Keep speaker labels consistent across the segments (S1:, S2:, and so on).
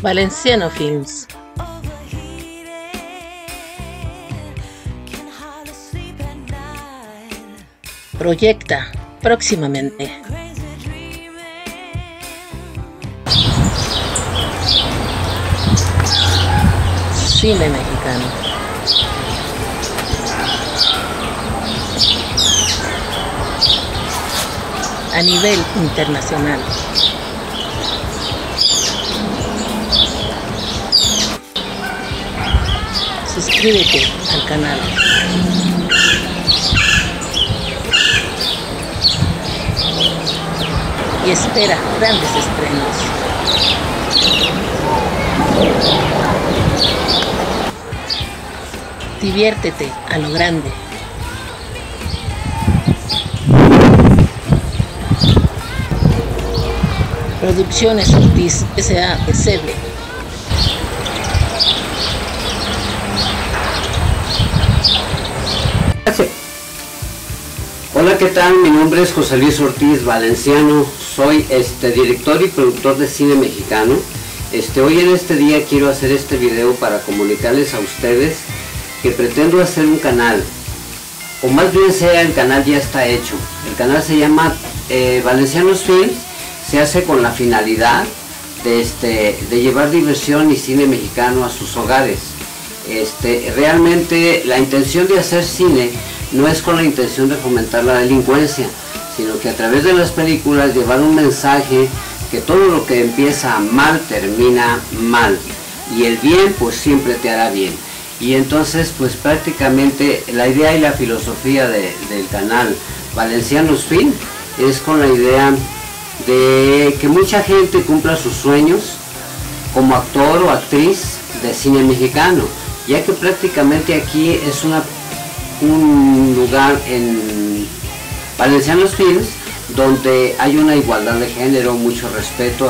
S1: Valenciano Films. Proyecta próximamente. Cine mexicano. A nivel internacional. Suscríbete al canal. Y espera grandes estrenos. Diviértete a lo grande. Producciones Ortiz S.A.S.B.
S2: Hola, ¿qué tal? Mi nombre es José Luis Ortiz Valenciano, soy director y productor de cine mexicano. Hoy en este día quiero hacer este video para comunicarles a ustedes que pretendo hacer un canal, o más bien sea el canal ya está hecho. El canal se llama Valencianos Films, se hace con la finalidad de llevar diversión y cine mexicano a sus hogares. Realmente la intención de hacer cine no es con la intención de fomentar la delincuencia, sino que a través de las películas llevar un mensaje que todo lo que empieza mal termina mal, y el bien pues siempre te hará bien. Y entonces pues prácticamente la idea y la filosofía del canal Valencianos Film es con la idea de que mucha gente cumpla sus sueños como actor o actriz de cine mexicano, ya que prácticamente aquí es un lugar en Valencianos Films donde hay una igualdad de género, mucho respeto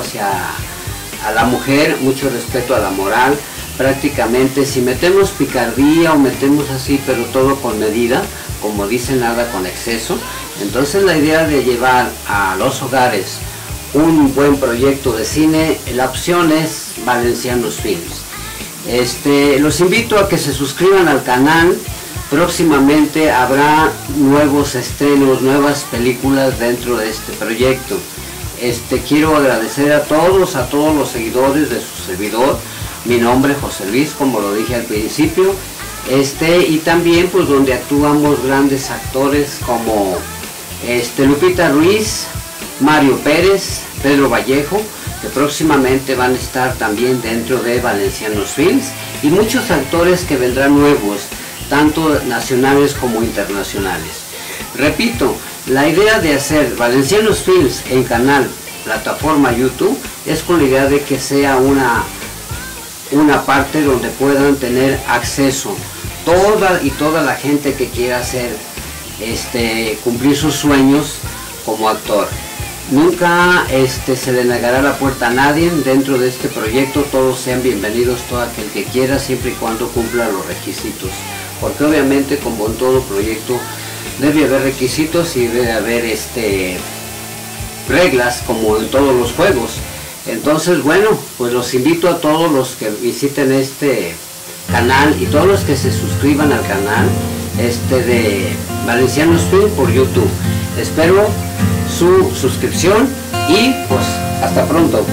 S2: a la mujer, mucho respeto a la moral. Prácticamente si metemos picardía o metemos así, pero todo con medida, como dice, nada con exceso. Entonces la idea de llevar a los hogares un buen proyecto de cine, la opción es Valencianos Films. Los invito a que se suscriban al canal. Próximamente habrá nuevos estrenos, nuevas películas dentro de este proyecto. Quiero agradecer a todos los seguidores de su servidor. Mi nombre es José Luis, como lo dije al principio. Y también pues donde actuamos grandes actores como Lupita Ruiz, Mario Pérez, Pedro Vallejo, que próximamente van a estar también dentro de Valencianos Films, y muchos actores que vendrán nuevos, tanto nacionales como internacionales. Repito, la idea de hacer Valencianos Films en canal, plataforma YouTube, es con la idea de que sea una parte donde puedan tener acceso toda la gente que quiera hacer, cumplir sus sueños como actor. Nunca se le negará la puerta a nadie dentro de este proyecto. Todos sean bienvenidos, todo aquel que quiera, siempre y cuando cumpla los requisitos, porque obviamente como en todo proyecto debe haber requisitos y debe haber reglas, como en todos los juegos. Entonces bueno, pues los invito a todos los que visiten este canal y todos los que se suscriban al canal de Valencianos Film por YouTube. Espero su suscripción y pues hasta pronto.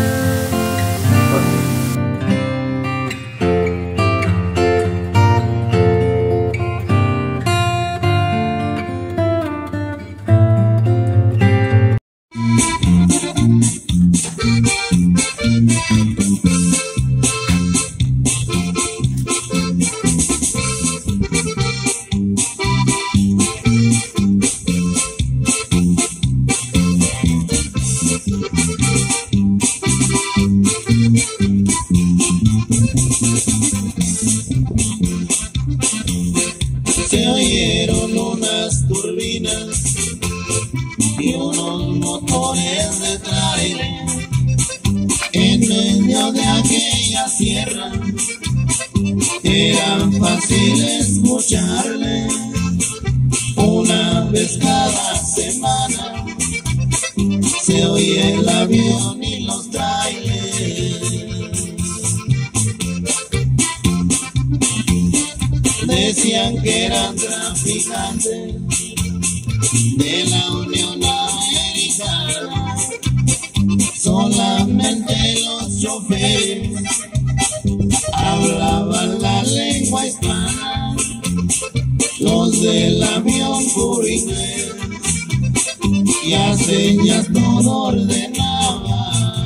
S3: Se oyeron unas turbinas y unos motores de trailer en medio de aquella sierra. Era fácil escucharle una vez cada semana. Se oye el avión y los trailers. decían que eran traficantes de la Unión Americana. Solamente los choferes hablaban la lengua hispana, los del avión puro inglés, y a señas todo ordenaba.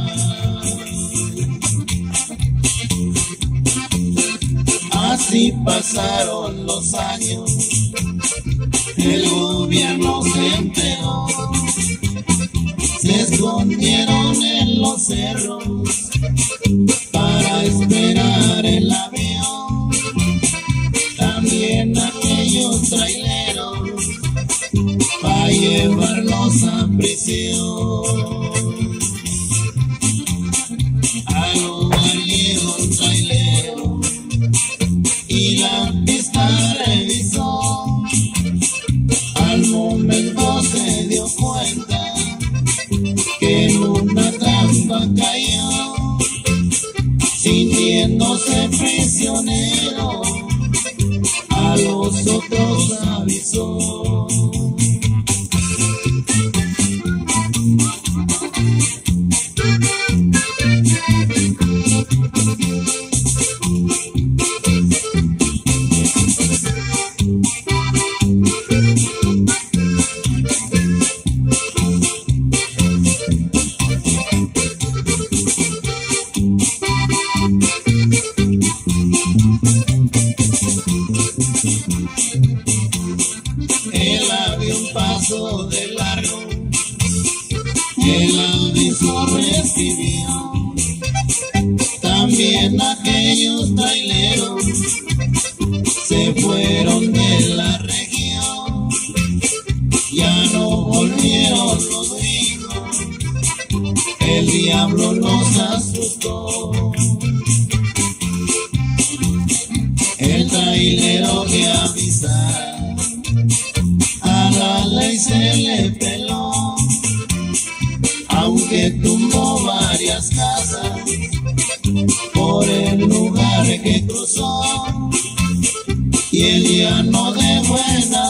S3: Así pasaron los años, el gobierno se enteró, se escondieron en los cerros para esperar el avión. También aquellos traileros para llevarlos a prisión. Al lugar llegó un trailero y la pista revisó. Al momento se dio cuenta que en una trampa cayó, sintiéndose prisionero, a los otros avisó. El avión pasó de largo, el aviso recibió. También aquellos traileros se fueron de la región, ya no volvieron los gringos, el diablo los asustó. El trailero que avisara, a la ley se le peló, aunque tumbó varias casas por el lugar que cruzó, y el llano de buena